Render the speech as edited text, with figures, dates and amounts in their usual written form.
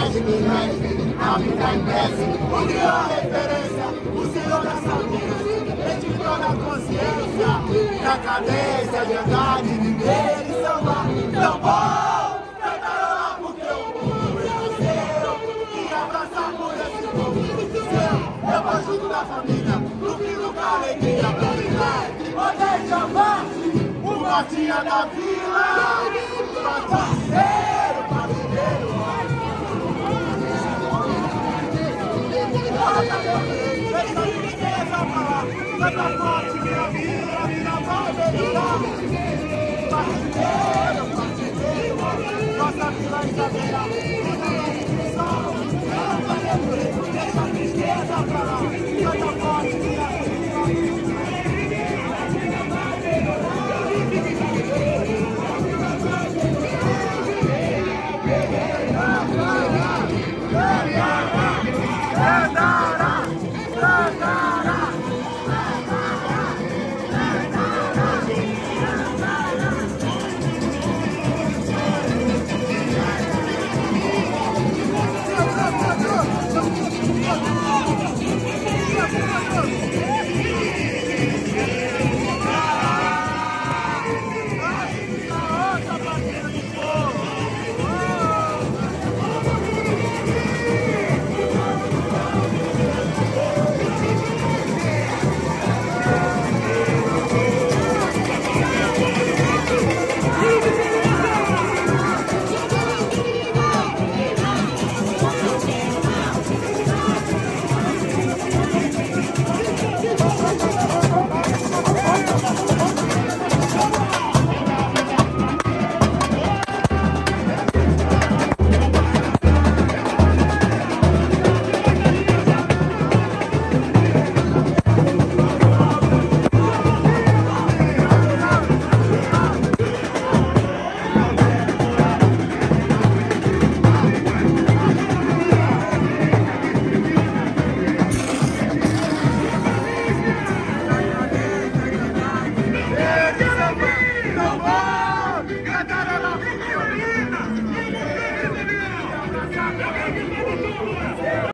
de quem mexe, a vida empresta. O criou a referência, o senhor das famílias, editou na consciência, na cadência de andar, de viver e salvar. Tão bom, cantarola porque o povo renasceu e abraça por esse povo seu. Eu vou junto da família, no filho com alegria pra brincar. Hoje é Javarte, o Martinha da Vila, parceiro, parceiro. Vai pra forte, minha vida vai melhorar.